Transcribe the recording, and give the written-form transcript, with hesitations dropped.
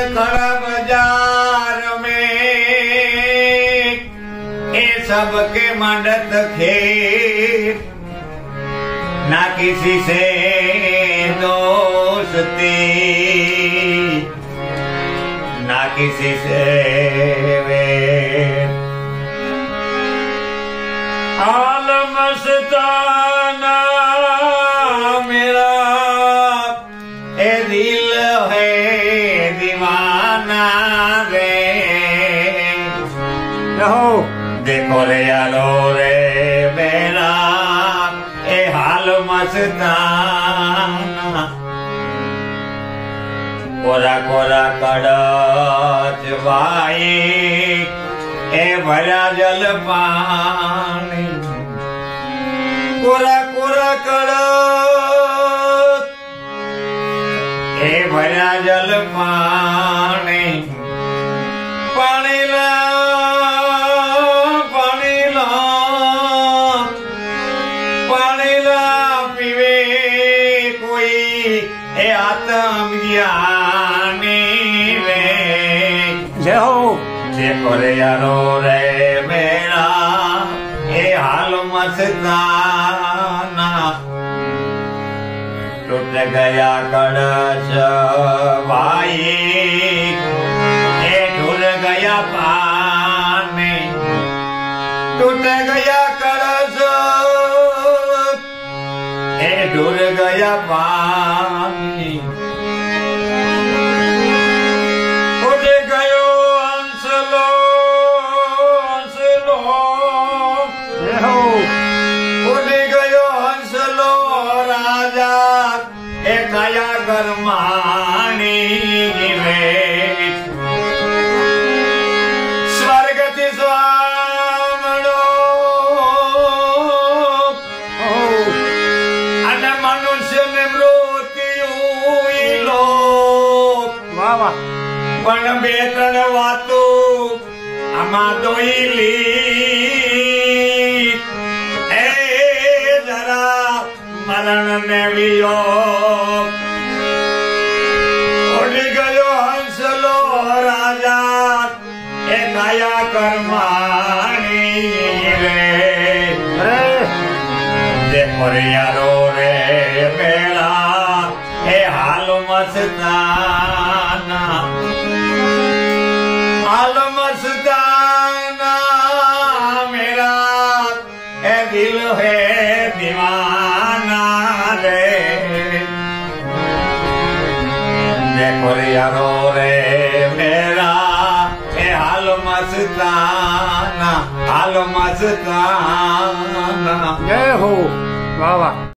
खड़ा बाजार में ये सबके मंडत खेत, ना किसी से दोस्ती ना किसी से वेर। हाल मस्ताना मेरा ए दिल है दीवाना रे। देखो रे यारो रे मेरा ए हाल मस्ताना, कोरा कोरा कड़च भाई ए भरा जल पानी। कोरा कोरा कड़च ए भरा जल पानी। पानी ला पानी ला पानी ला पीवे कोई ए आत्म ज्ञानी रे। जय हो। देखो रे यारो रे मेरा ए हाल मस्ताना, टूट गया कड़च भाई ए ढुल गया पानी। टूट गया कड़च ए ढुल गया पानी। उड़ गयो हंसलो हंसलो, उड़ गयो हंसलो राजा ए काया गरमानी रे। स्वर्ग थी स्वामणो अने मनुष्य ने मृत्यु लो। पण बे त्रण वातो आमा दोईली ए जरा मरण ने वियो। उड़ गयो हंसलो राजा ए काया कर्माणी रे। देखो रे यारो रे मेरा ए हाल मस्ताना, हाल मस्ताना मेरा ए दिल है दीवाना रे। देखो रे यारो रे मेरा ए हाल मस्ताना, हाल मस्ताना। जय हो। वाह वाह।